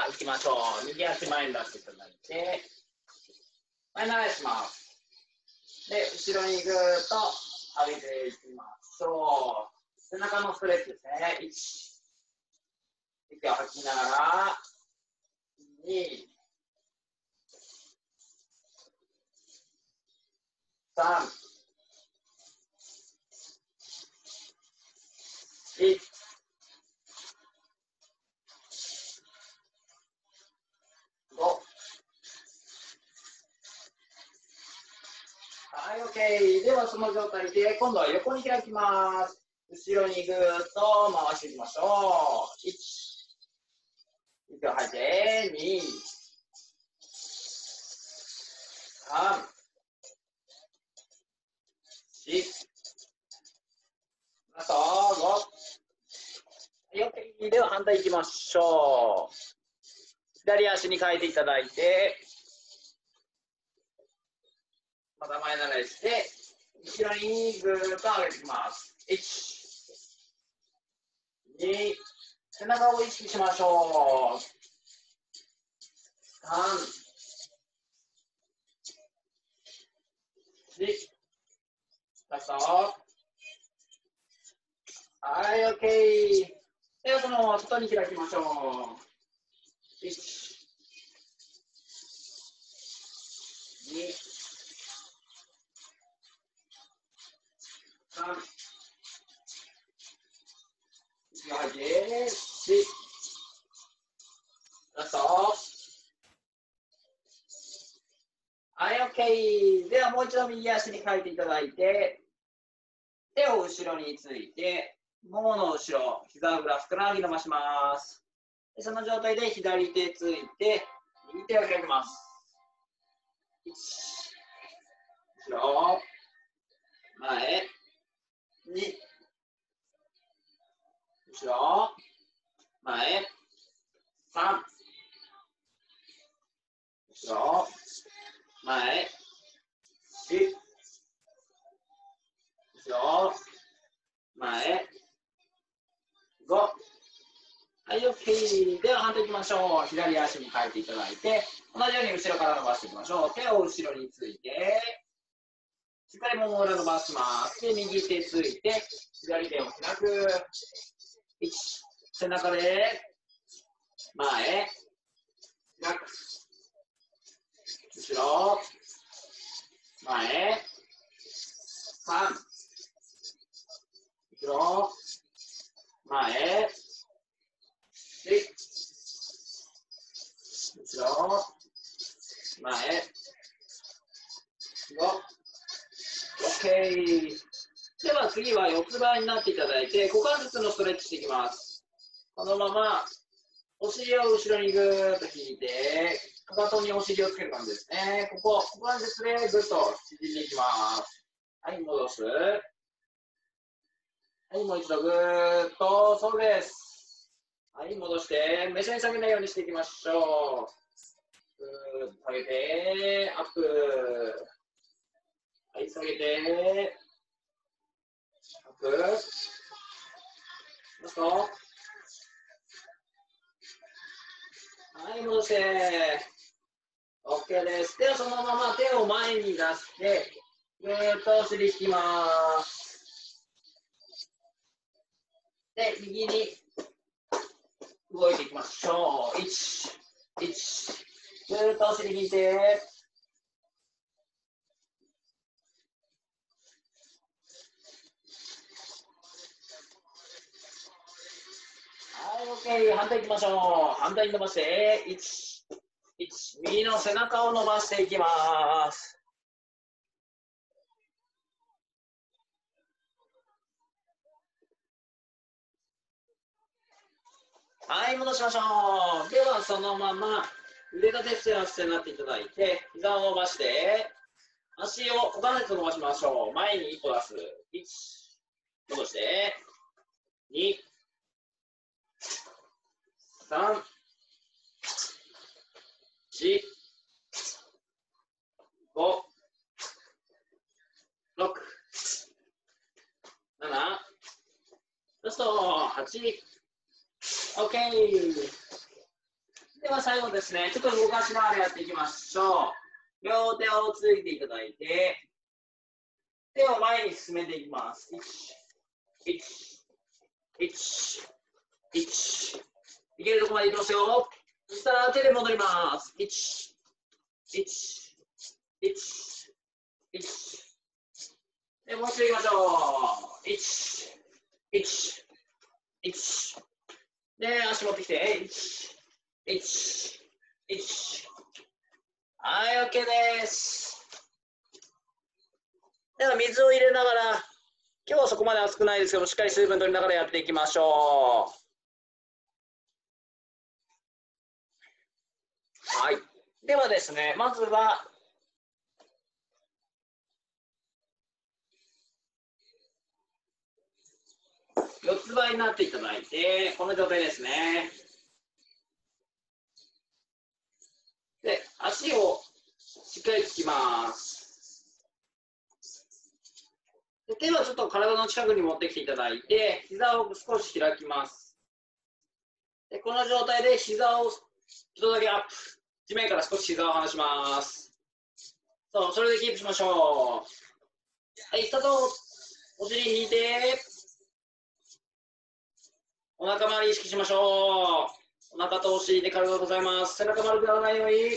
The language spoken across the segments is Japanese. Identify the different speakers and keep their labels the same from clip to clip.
Speaker 1: 行きましょう。右足前に出していただいて、前習いします。で、後ろにぐーっと上げていきましょう。背中のストレッチですね。1、息を吐きながら、2、3、1、5。はい、OK。では、その状態で、今度は横に開きます。後ろにぐーっと回していきましょう。1、息を吐いて、2、3、4、あと5。はい、OK。では、反対いきましょう。左足に変えていただいて、また前習いして、後ろにぐーっと上げていきます。1、2、背中を意識しましょう。3、4、ラスト。はい、OK。では、そのまま外に開きましょう。1、2、3、息を吐いて、4、ラスト。はい、OK。では、もう一度右足に変えていただいて、手を後ろについて、ももの後ろ、膝裏、ふくらはぎ伸ばします。でその状態で左手ついて、右手を開きます。1、後ろ、前、2、後ろ、前、3、後ろ、前、4、後ろ、前、5。はい、OK。では、反対いきましょう。左足に変えていただいて、同じように後ろから伸ばしていきましょう。手を後ろについて、しっかりもも裏伸ばします。で、右手ついて、左手を開く。1、背中で、前、開く。後ろ、前、3、後ろ、前、4、後ろ、前、5。OK。では次は四つ倍になっていただいて、股関節のストレッチしていきます。このまま、お尻を後ろにぐーっと引いて、かかとにお尻をつける感じですね。ここ、股関節でぐっと縮んでいきます。はい、戻す。はい、もう一度ぐーっと、そうです。はい、戻して、目線下げないようにしていきましょう。ぐーっと下げて、アップ。はい、下げて、アップ。ラスト。はい、戻して。OK です。では、そのまま手を前に出して、ぐーっとお尻引きます。で、右に動いていきましょう。1、1、ぐーっとお尻引いて、はい、OK。反対いきましょう。反対に伸ばして、1、1、右の背中を伸ばしていきます。はい、戻しましょう。では、そのまま腕立て伏せをしてなっていただいて、膝を伸ばして、足を股関節伸ばしましょう。前に一歩出す。1、戻して、2、3、4、5、6、7、ラスト8、OK。 では最後ですね、ちょっと動かしながらやっていきましょう。両手をついていただいて、手を前に進めていきます。1、1、1、1。いけるところまでいきますよ。そしたら手で戻ります。1、1、1、1。で、もう一度いきましょう。1、1、1。で、足持ってきて、1、1、1。はい、OK です。では、水を入れながら、今日はそこまで熱くないですけど、しっかり水分取りながらやっていきましょう。はい。ではですね、まずは、四つ倍になっていただいて、この状態ですね。で、足をしっかりつきます。で、手はちょっと体の近くに持ってきていただいて、膝を少し開きます。で、この状態で膝をちょっとだけアップ。地面から少し膝を離します。そう、それでキープしましょう。はい、スタート。お尻引いて、お腹周り意識しましょう。お腹とお尻で体がございます。背中丸くならないように。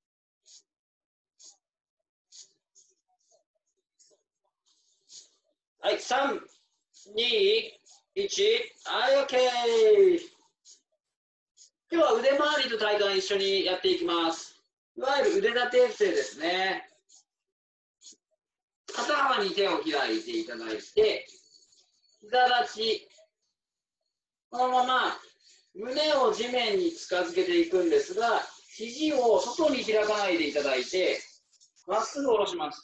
Speaker 1: はい、3、2、1。はい、OK。今日は腕周りと体幹一緒にやっていきます。いわゆる腕立て伏せですね。肩幅に手を開いていただいて、膝立ち。このまま胸を地面に近づけていくんですが、肘を外に開かないでいただいて、まっすぐ下ろします。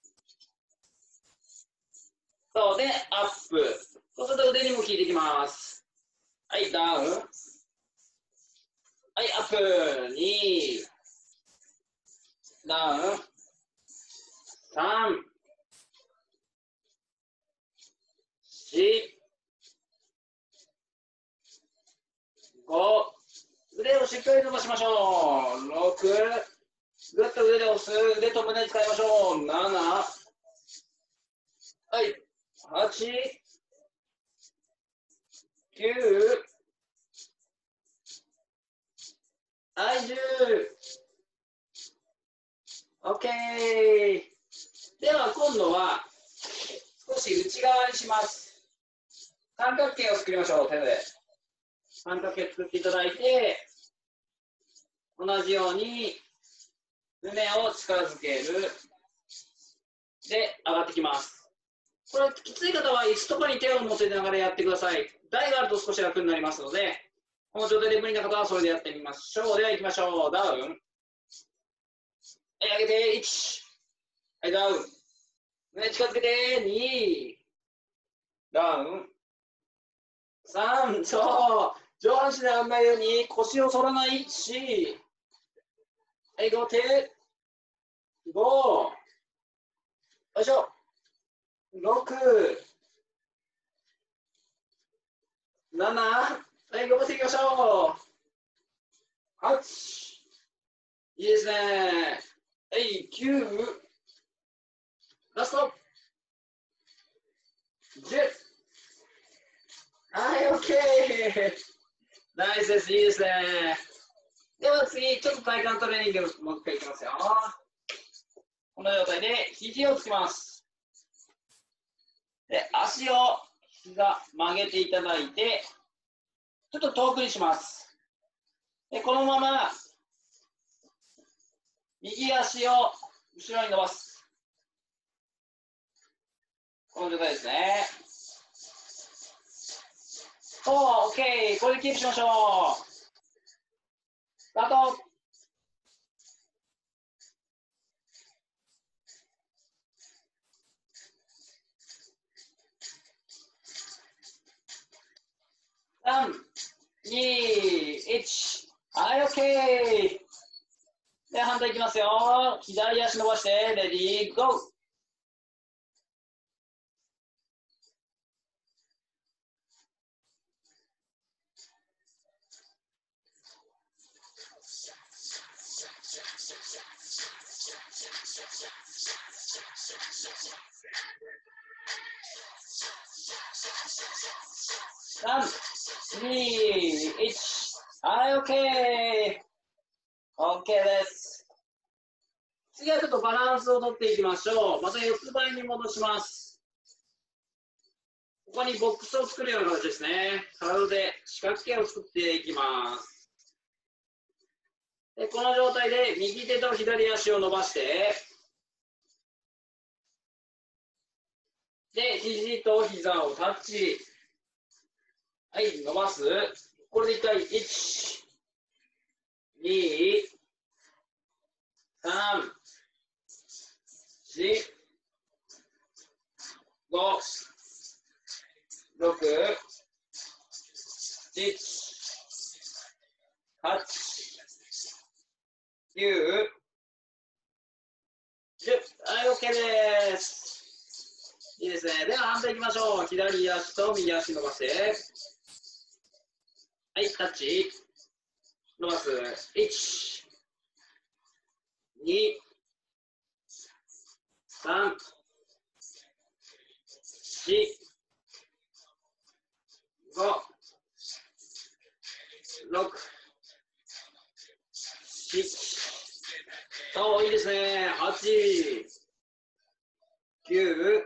Speaker 1: そうで、アップ。そうすると腕にも効いてきます。はい、ダウン。はい、アップ。2、ダウン。3、4、5。腕をしっかり伸ばしましょう。6、ぐっと腕で押す。腕と胸使いましょう。7、はい、8、9、はい、10。OK。では今度は少し内側にします。三角形を作りましょう、手で。三角形作っていただいて、同じように胸を近づける。で、上がってきます。これ、きつい方は椅子とかに手を乗せながらやってください。台があると少し楽になりますので、この状態で無理な方はそれでやってみましょう。では行きましょう。ダウン。はい、上げて、1。はい、ダウン。胸近づけて、2。ダウン。3。そう。上半身で上がらないように腰を反らない。4。はい、5手。5。よいしょ。6。7。はい、頑張っていきましょう。8。いいですね。はい、9。ラスト。10。はい、OK。ナイスです。いいですね。では次、ちょっと体幹トレーニングもう一回いきますよ。この状態で肘をつきます。で、足を膝曲げていただいて、ちょっと遠くにします。で、このまま右足を後ろに伸ばす。この状態ですね。おー、OK。これでキープしましょう。スタート。3、2、1。はい、OK。で、反対いきますよ。左足伸ばして、レディー、ゴー。 3、2、1。はい、OK。OK です。次はちょっとバランスをとっていきましょう。また四つ倍に戻します。ここにボックスを作るような形ですね。体で四角形を作っていきます。でこの状態で右手と左足を伸ばして、で、肘と膝をタッチ。はい、伸ばす。これで一回、1、2、3、4、5、6、7、8、9、10。はい、OK です。いいですね。では、反対いきましょう。左足と右足伸ばして。はい、タッチ。伸ばす。1、2、3、4、5、6、7、そう、いいですね。8、9、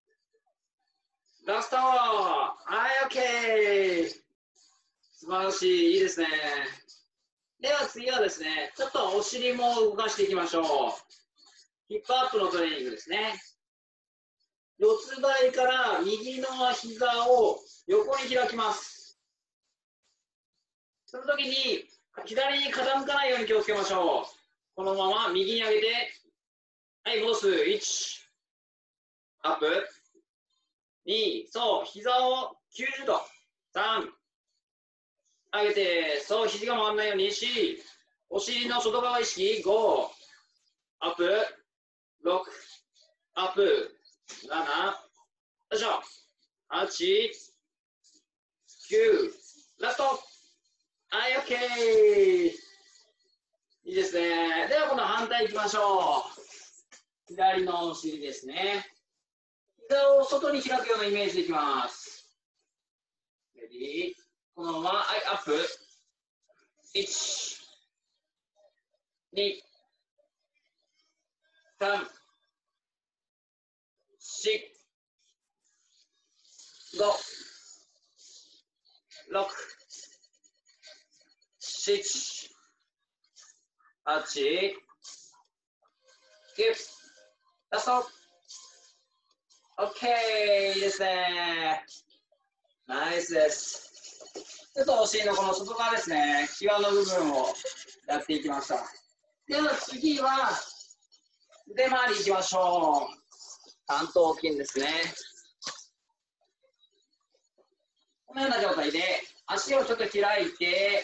Speaker 1: ラスト。はい、OK。素晴らしい。いいですね。では次はですね、ちょっとお尻も動かしていきましょう。ヒップアップのトレーニングですね。四つ倍から右の膝を横に開きます。その時に左に傾かないように気をつけましょう。このまま右に上げて、はい、戻す。1、アップ。2、そう、膝を90度。3、上げて、そう、肘が回らないように。4、お尻の外側意識。5、アップ。6、アップ。7、よいしょ。8、9、ラスト。はい、OK。いいですね。では、今度反対いきましょう。左のお尻ですね。膝を外に開くようなイメージでいきます。レディー。このまま、はい、アップ。1、2、3、4、5、6、7、8、9、ラスト。OK。いいですね。ナイスです。ちょっとお尻のこの外側ですね、際の部分をやっていきました。では次は腕回りいきましょう。三頭筋ですね。このような状態で足をちょっと開いて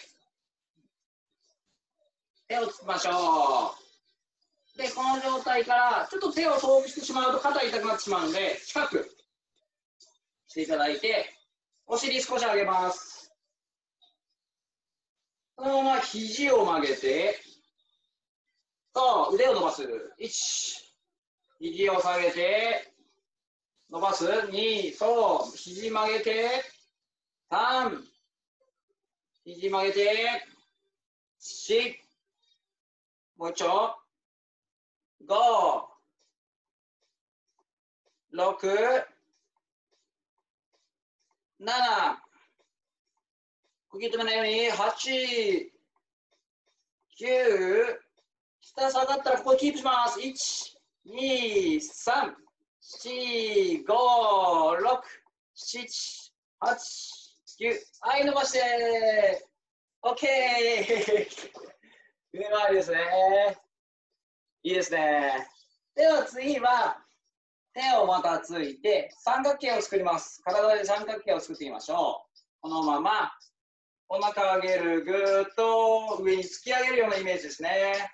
Speaker 1: 手をつきましょう。で、この状態からちょっと手を遠くしてしまうと肩痛くなってしまうので、近くしていただいて、お尻少し上げます。そのまま肘を曲げて、そう、腕を伸ばす。1、肘を下げて、伸ばす。2、そう、肘曲げて、3、肘曲げて、4、もう一丁、5、6、7、呼吸止めないように、8、9、下下がったらここキープします。1、2、3、4、5、6、7、8、9。はい、伸ばして。OK。うまいですね。いいですね。では次は、手をまたついて三角形を作ります。体で三角形を作ってみましょう。このままお腹上げる、ぐーっと上に突き上げるようなイメージですね。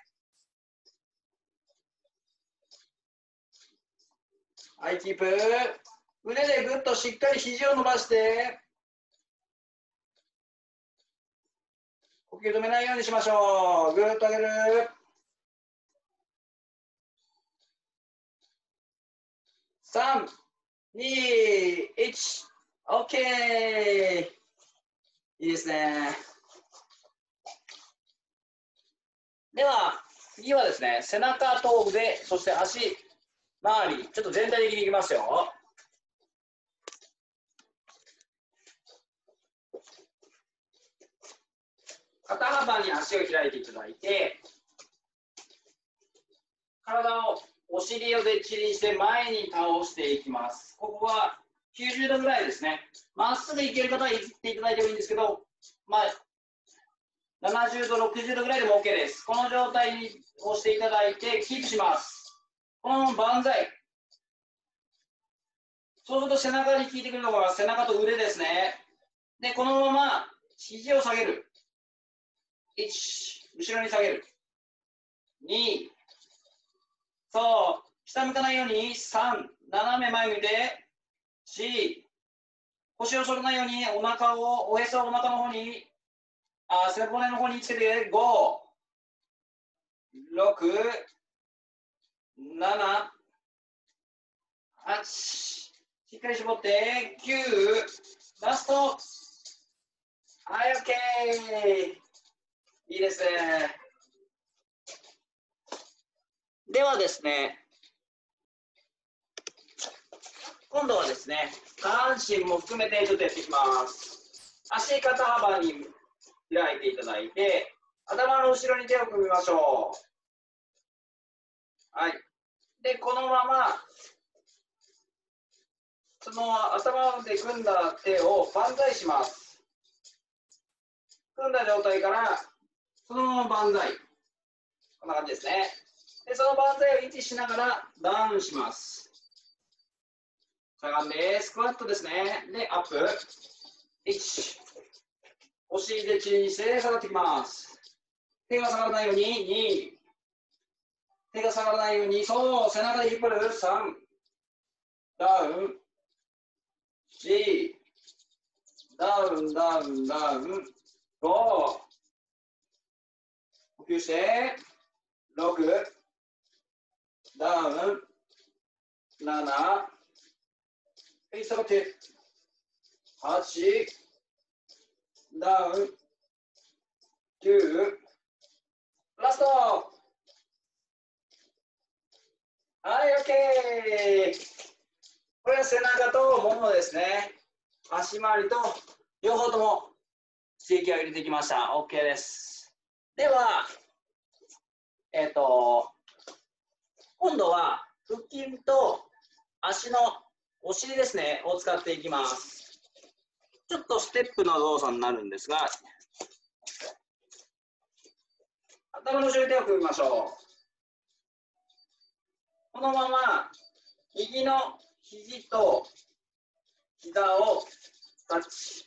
Speaker 1: はい、キープ。腕でぐっとしっかり肘を伸ばして、呼吸止めないようにしましょう。ぐーっと上げる。 3、2、1、OK！ いいですね。では、次はですね、背中と腕、そして足周り、ちょっと全体的にいきますよ。肩幅に足を開いていただいて、体をお尻をでっちりにして前に倒していきます。ここは90度ぐらいですね。まっすぐいける方は行っていただいてもいいんですけど、まあ、70度、60度ぐらいでも OK です。この状態に押していただいて、キープします。このまま万歳。そうすると背中に効いてくるのが背中と腕ですね。で、このまま肘を下げる。1、後ろに下げる。2、そう、下向かないように3、斜め前向いて、4、腰を反らないようにお腹を、おへそをお腹の方に、背骨の方につけて、5、6、7、8、しっかり絞って、9、ラスト。はい、OK。いいですね。ではですね、今度はですね、下半身も含めてちょっとやっていきます。足肩幅に開いていただいて、頭の後ろに手を組みましょう。はい。で、このまま、その頭で組んだ手を万歳します。組んだ状態から、そのまま万歳。こんな感じですね。で、その万歳を維持しながらダウンします。しゃがんで、スクワットですね。で、アップ。1。お尻でチンして下がってきます。手が下がらないように、2。手が下がらないように、そう、背中で引っ張る。3。ダウン。4。ダウン、ダウン、ダウン。5。呼吸して。6。ダウン。7。はい、下がって。8。ダウン。9。ラスト。はい、OK。これは背中とももですね。足回りと両方とも刺激を入れてきました。OK です。では、今度は腹筋と足のお尻ですね、を使っていきます。ちょっとステップの動作になるんですが、頭の後ろに手を組みましょう。このまま右の肘と膝をタッチ。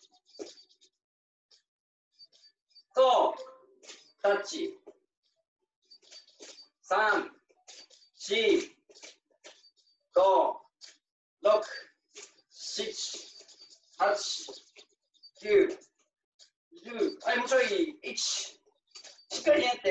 Speaker 1: と、タッチ。3、4、5、6、7、8、9、10。はい、もうちょい。1。しっかりやって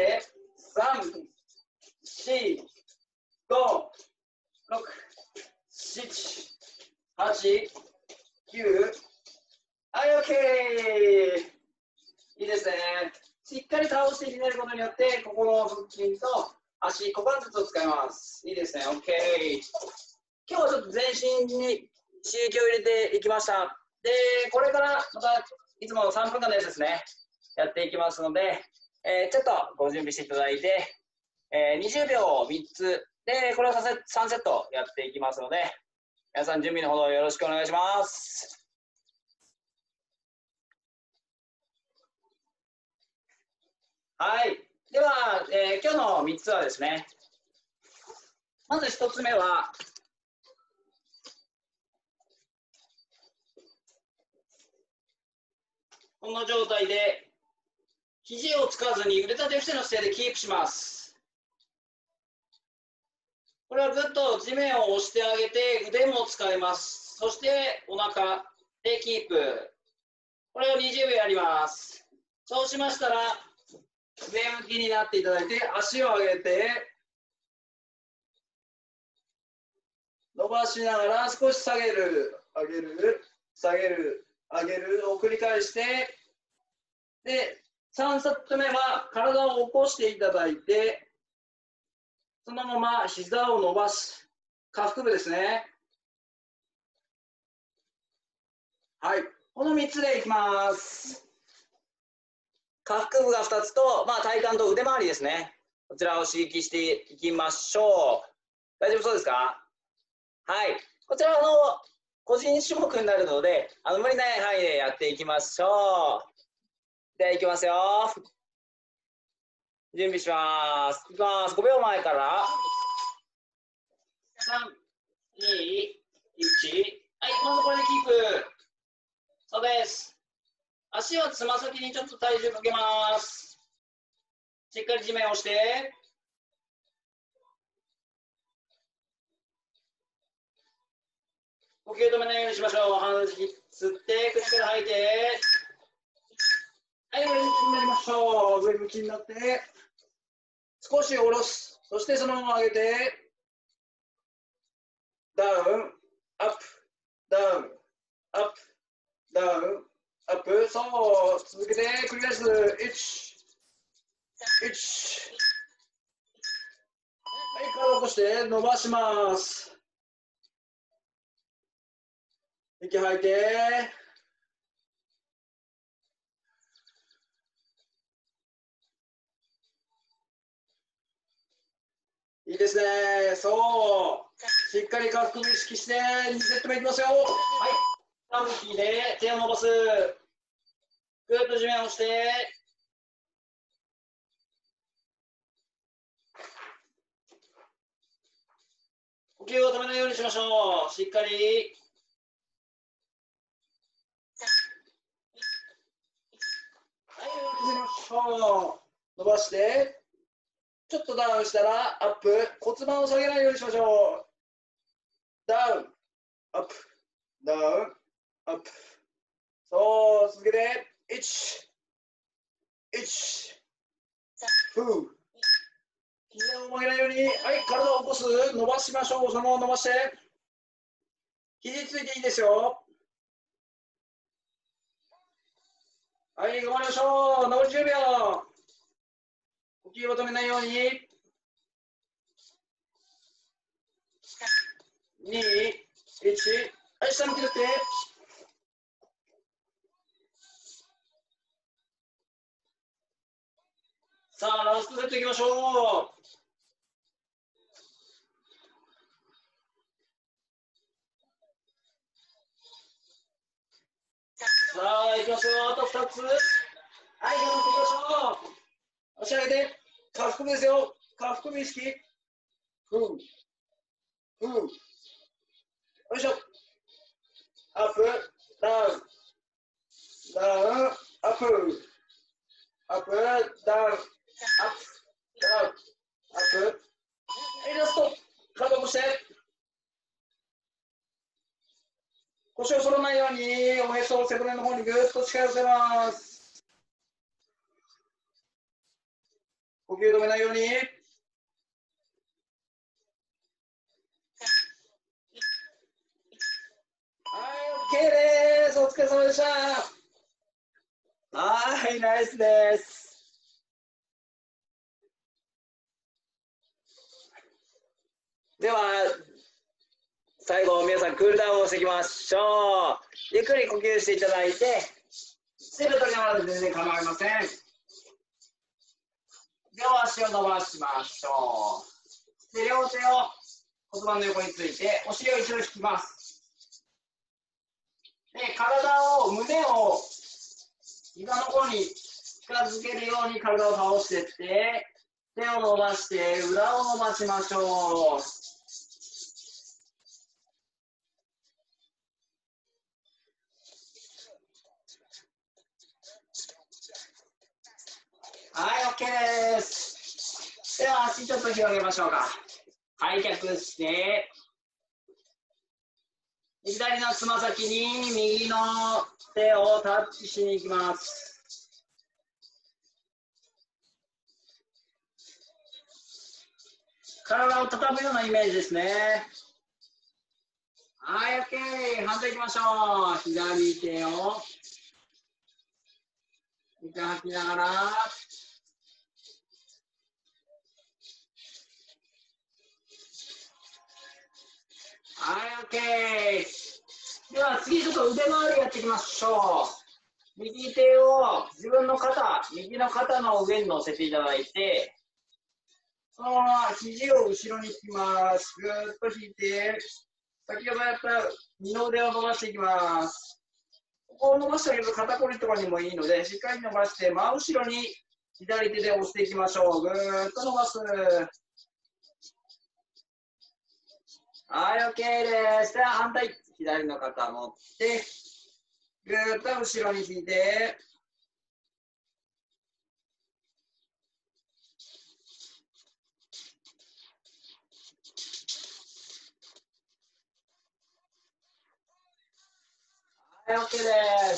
Speaker 1: 。3、4、5、6、7、8、9。はい、OK。いいですね。しっかり倒してひねることによって、ここの腹筋と足、股関節を使います。いいですね。OK。今日はちょっと全身に刺激を入れていきました。で、これからまたいつもの3分間のやつですね。やっていきますので、ちょっとご準備していただいて、20秒3つで、これを3セットやっていきますので、皆さん準備のほどよろしくお願いします。はい。では、今日の3つはですね、まず1つ目は、この状態で、肘をつかずに腕立て伏せの姿勢でキープします。これはぐっと地面を押してあげて、腕も使います。そして、お腹でキープ。これを20秒やります。そうしましたら、上向きになっていただいて、足を上げて、伸ばしながら少し下げる、上げる、下げる、上げるを繰り返して、で、3セット目は体を起こしていただいて、そのまま膝を伸ばし、下腹部ですね。はい、この3つでいきます。下腹部が2つと、体幹と腕回りですね。こちらを刺激していきましょう。大丈夫そうですか？はい。こちらは個人種目になるので、無理ない範囲でやっていきましょう。では、いきますよ。準備します。いきます。5秒前から。3、2、1。はい、今度これでキープ。そうです。足はつま先にちょっと体重かけます。しっかり地面を押して。呼吸止めないようにしましょう。鼻息吸って、口から吐いて。はい、上向きになりましょう。上向きになって、少し下ろす。そしてそのまま上げて、ダウン、アップ、ダウン、アップ、ダウン、アップ。そう、続けて繰り返す。1、1。はい、体を起こして伸ばします。息吐いて。いいですね。そう。しっかり下腹部意識して、2セット目いきますよ。はい。下向きで手を伸ばす。ぐっと地面を押して。呼吸を止めないようにしましょう。しっかり。はい、動きましょう。伸ばして。ちょっとダウンしたらアップ。骨盤を下げないようにしましょう。ダウン、アップ、ダウン、アップ。そう、続けて。1、1、ふう。膝を曲げないように。はい、体を起こす。伸ばしましょう。そのまま伸ばして。肘ついていいですよ。はい、頑張りましょう。残り10秒。呼吸を止めないように。2、1。はい、下向きだって。さあ、ラストセットいきましょう。さあ、いきますよ。あと2つ。はい、頑張っていきましょう。足上げて。下腹部ですよ。下腹部意識。ふう。ふう。よいしょ。アップ。ダウン。ダウン。アップ。アップ。ダウン。アップ。ダウン。アップ。はい、ラスト。体を起こして。腰を反らないように、おへそを背骨の方にぐっと近寄せます。呼吸止めないように。はい、OK です。お疲れ様でした。はい、ナイスです。では、最後、皆さんクールダウンをしていきましょう。ゆっくり呼吸していただいて、水分取りながら全然構いません。両足を伸ばしましょう。で、両手を骨盤の横について、お尻を一度引きます。で、胸を膝の方に近づけるように体を倒していって、手を伸ばして裏を伸ばしましょう。はい、OK です。では、足ちょっと広げましょうか。開脚して、左のつま先に右の手をタッチしに行きます。体を畳むようなイメージですね。 はい、OK。反対行きましょう。左手を息吐きながら。はい、OK。では次ちょっと腕回りやっていきましょう。右手を自分の肩、右の肩の上に乗せていただいて、そのまま肘を後ろに引きます。ぐーっと引いて、先ほどやった二の腕を伸ばしていきます。ここを伸ばしてあげると肩こりとかにもいいので、しっかり伸ばして真後ろに左手で押していきましょう。ぐーっと伸ばす。はい、OK です。では反対、左の肩持って、ぐーっと後ろに引いて、はい、OK です。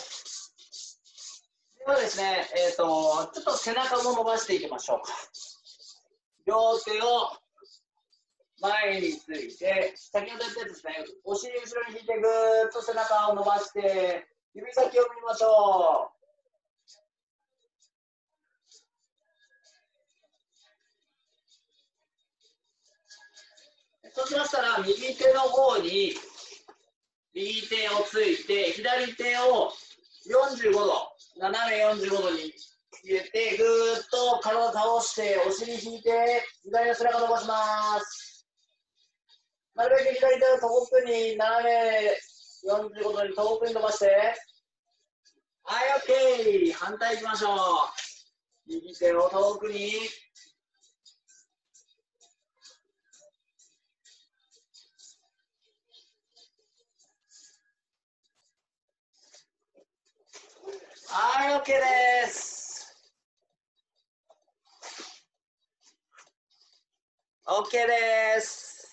Speaker 1: ではですね、ちょっと背中も伸ばしていきましょうか。両手を前について、先ほど言ったやつですね、お尻後ろに引いて、ぐーっと背中を伸ばして、指先を見ましょう。そうしましたら、右手の方に、右手をついて、左手を45度、斜め45度に入れて、ぐーっと体倒して、お尻引いて、左の背中伸ばします。なるべく左手を遠くに、斜め45度に遠くに伸ばして。はい、OK。反対行きましょう。右手を遠くに。はい、OK です。OK です。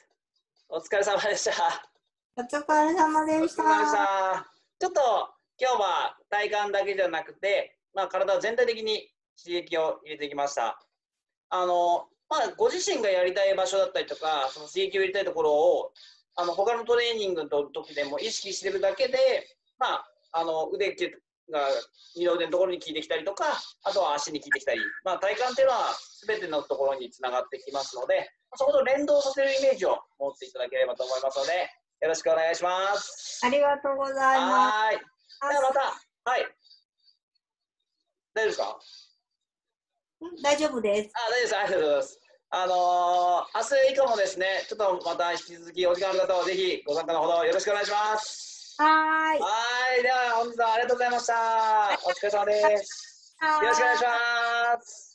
Speaker 1: お疲れ様でした。
Speaker 2: お疲れ様でし
Speaker 1: お疲れ様でした。
Speaker 2: た。
Speaker 1: ちょっと今日は体幹だけじゃなくて、体全体的に刺激を入れてきました。ご自身がやりたい場所だったりとか、その刺激を入れたいところを、他のトレーニングの時でも意識してるだけで、腕が二の腕のところに効いてきたりとか、あとは足に効いてきたり、体幹っていうのは全てのところにつながってきますので、そこと連動させるイメージを持っていただければと思いますので、よろしくお願いします。
Speaker 2: ありがとうございます。
Speaker 1: はい。ではまた、はい。大丈夫ですか？
Speaker 2: 大丈夫です。
Speaker 1: 大丈夫です。ありがとうございます。明日以降もですね、ちょっとまた引き続きお時間ある方はぜひご参加のほどよろしくお願いします。
Speaker 2: はーい。
Speaker 1: はい。では本日はありがとうございました。お疲れ様です。よろしくお願いします。